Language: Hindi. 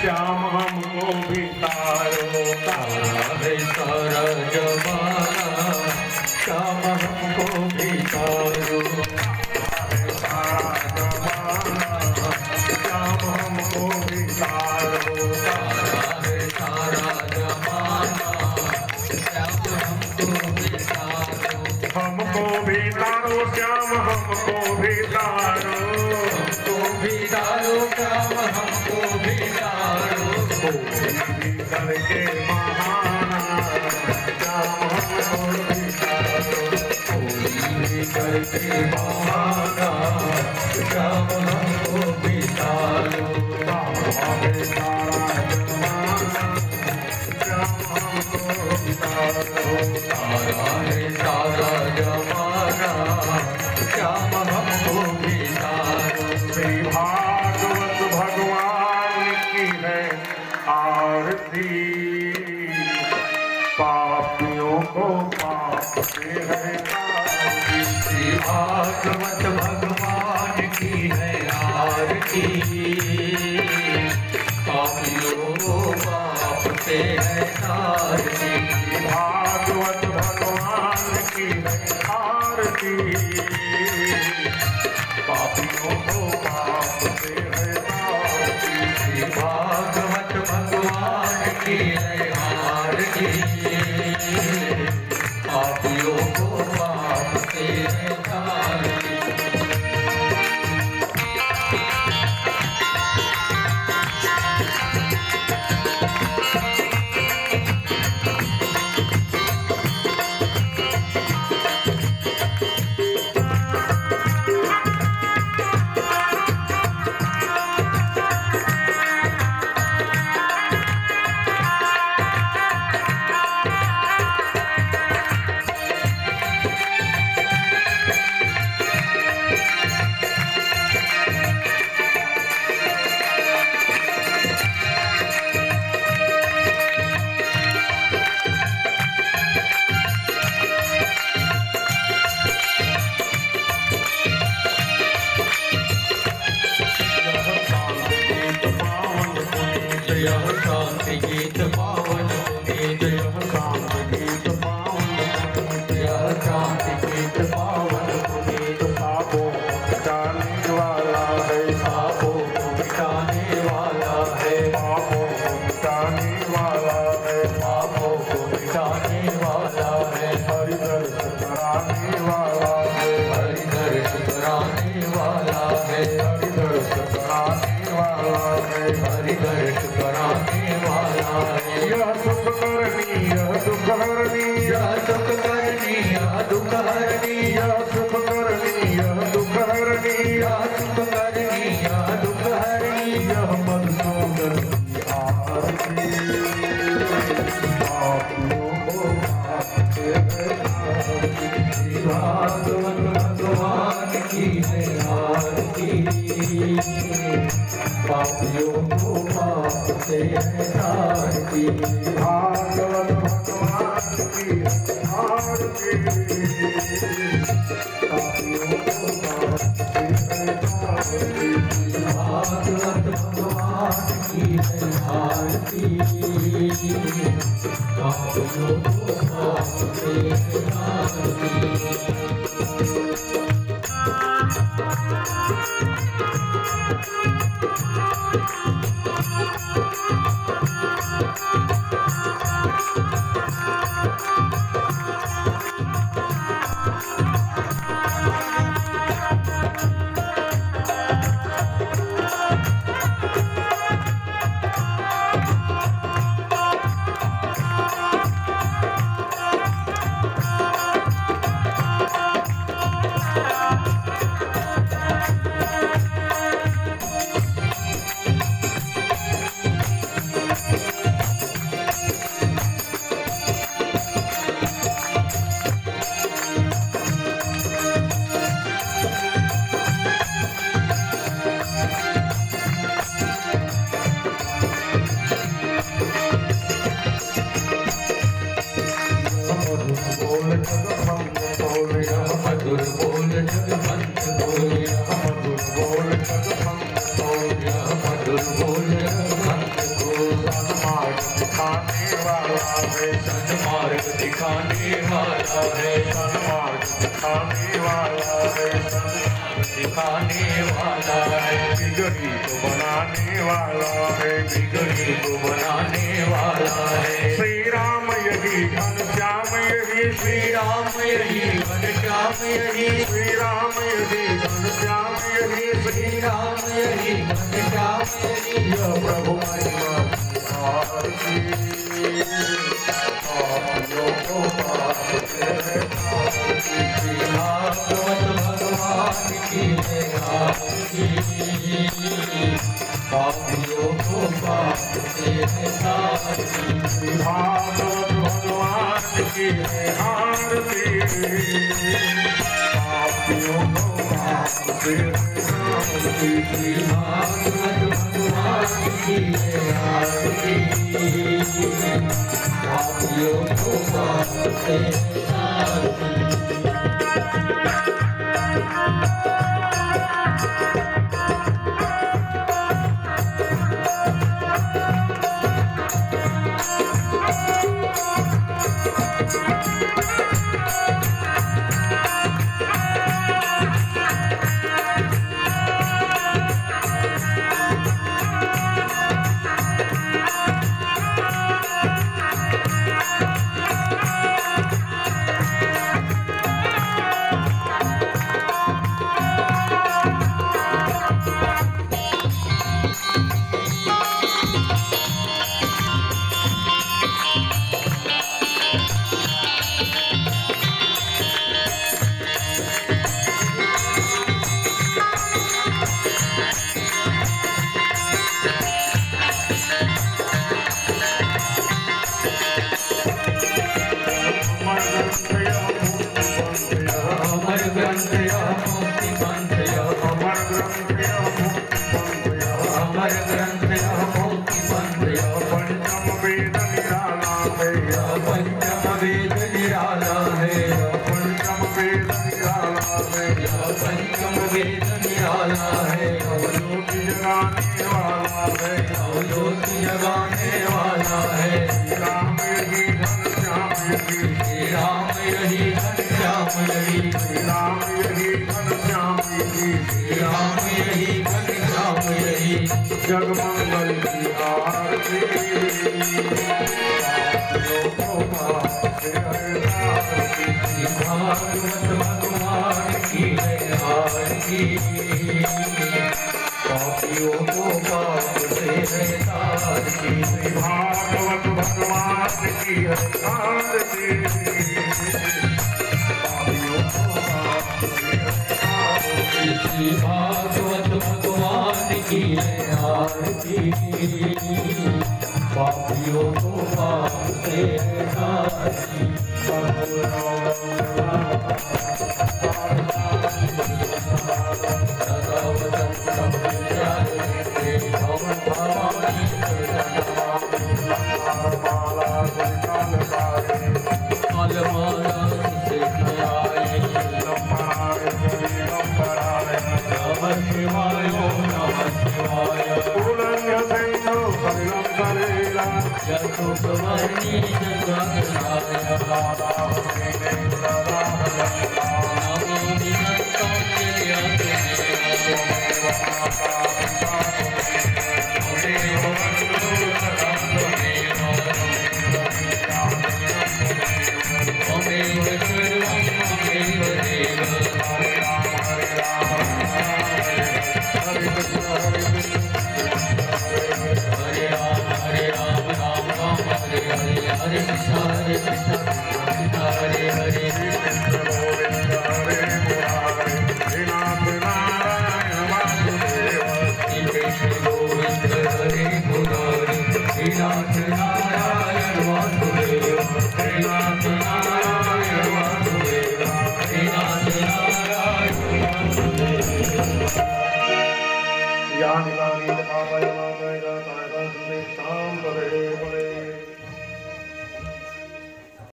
श्याम हमको भी तारो, तारा है सारा जमाना, श्याम हमको भी तारो, सारा जमाना, श्याम हमको भी तारो, तारा है सारा जमाना, श्याम हमको भी तारो, हमको भी तारो श्याम हमको भी तारो, हमको भी तारो श्याम हमको भी तारो, कोई भी करके महाना, श्याम हमको भी तारो, कोई भी करके महाना, श्याम हमको भी तारो, तारा है सारा जमाना, श्याम हमको भी तारो, तारा है सारा जमाना, श्याम हमको भी तारो। श्री भागवत भगवान की है आरती, पापियों को पाप से है तारती। श्री भागवत भगवान की है आरती, पापियों को पाप से है तारती। भागवत भगवान की है आरती, पापियों को पाप से है तारती। भागवत भगवान की है आरती, पापियों को पाप से है तारती। यह शांति गीत पावन पुनीत, यह शांति गीत पावन पुनीत, यह शांति गीत पावन पुनीत। पापों को मिटाने वाला है, पापों को मिटाने वाला है, पापों को मिटाने वाला है, पापों को मिटाने वाला है। हरि दर्श कराने वाला है, हरि दर्श कराने वाला है, हरि दर्श कराने वाला है, हरि दर्श कराने वाला है। यह सुख करनी यह दुख हरनी, यह सुख करनी यह दुख हरनी, यह सुख करनी यह दुख हरनी, यह सुख करनी यह दुख हरनी। यह मधुसूदन की आरती, पापियों को पाप से है तारती। भागवत भगवान की है आरती, पापियों को पाप से है तारती। भागवत भगवान की आरती, पापियों को पाप से है तारती। भागवत भगवान की है आरती, पापियों को पाप से है तारती। सिखाने वाला है, सन्मार्ग सिखाने वाला है, सिखाने वाला है, बिगड़ी को बनाने वाला है, बिगड़ी को बनाने वाला है। श्री राम यही घनश्याम यही, श्री राम यही घनश्याम यही, श्री राम यही घनश्याम यही, श्री राम यही घनश्याम यही। यह प्रभु महिमा आरती, पापियों को पाप से आरती, भागवत भगवान की है आरती, पापियों को पाप से है आरती, भागवत भगवान की है आरती, पापियों को पाप से आरती, भागवत भगवान की है आरती, पापियों को पाप से है आरती। जगमंगल की आरती, पापियों को पाप से आरती, भागवत भगवान की है आरती, पापियों को पाप से है आरती, भागवत भगवान की है आरती, पापियों को पाप से आरती, भागवत भगवान की है आरती, पापियों को पाप से है आरती।